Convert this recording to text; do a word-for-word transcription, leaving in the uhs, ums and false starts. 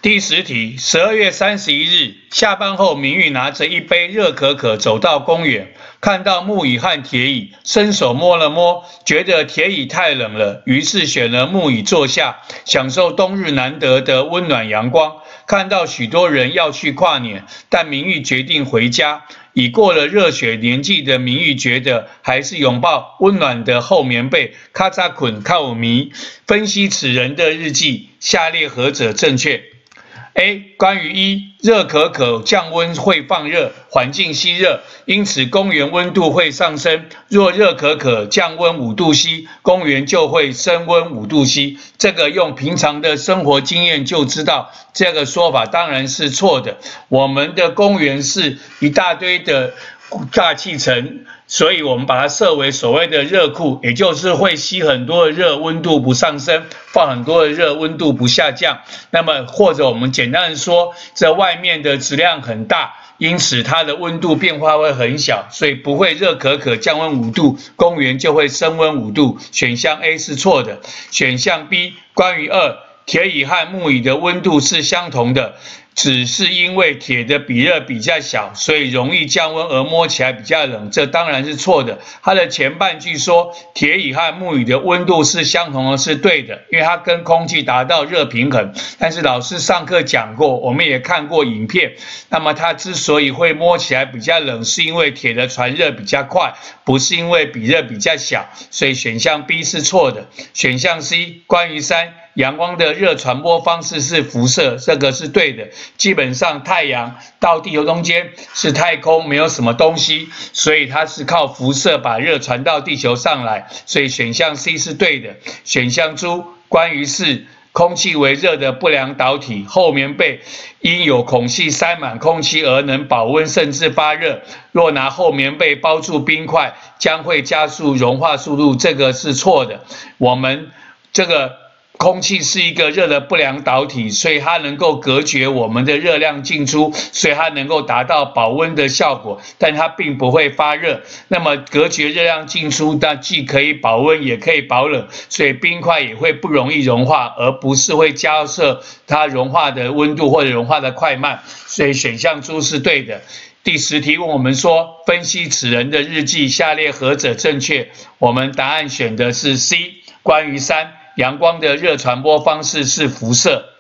第十题，十二月三十一日下班后，明玉拿着一杯热可可走到公园，看到木椅和铁椅，伸手摸了摸，觉得铁椅太冷了，于是选了木椅坐下，享受冬日难得的温暖阳光。看到许多人要去跨年，但明玉决定回家。已过了热血年纪的明玉觉得还是拥抱温暖的厚棉被，咔嚓捆靠迷。分析此人的日记，下列何者正确？A. 关于一，热可可降温会放热，环境吸热，因此公园温度会上升。若热可可降温五度 C， 公园就会升温五度 C。这个用平常的生活经验就知道，这个说法当然是错的。我们的公园是一大堆的大气层，所以我们把它设为所谓的热库，也就是会吸很多的热，温度不上升，放很多的热，温度不下降。那么或者我们简单的说，这外面的质量很大，因此它的温度变化会很小，所以不会热可可降温五度，公园就会升温五度。选项 A 是错的。选项 B 关于二，铁椅和木椅的温度是相同的，只是因为铁的比热比较小，所以容易降温而摸起来比较冷，这当然是错的。它的前半句说铁椅和木椅的温度是相同的是对的，因为它跟空气达到热平衡。但是老师上课讲过，我们也看过影片，那么它之所以会摸起来比较冷，是因为铁的传热比较快，不是因为比热比较小，所以选项 B 是错的。选项 C 关于三，阳光的热传播方式是辐射，这个是对的。基本上太阳到地球中间是太空，没有什么东西，所以它是靠辐射把热传到地球上来，所以选项 C 是对的。选项 D 关于四，空气为热的不良导体，厚棉被因有孔隙塞满空气而能保温甚至发热，若拿厚棉被包住冰块，将会加速融化速度，这个是错的。我们这个空气是一个热的不良导体，所以它能够隔绝我们的热量进出，所以它能够达到保温的效果，但它并不会发热。那么隔绝热量进出，那既可以保温也可以保冷，所以冰块也会不容易融化，而不是会加热它融化的温度或者融化的快慢，所以选项 D 是对的。第十题问我们说，分析此人的日记，下列何者正确？我们答案选的是 C， 关于三，阳光的热传播方式是辐射。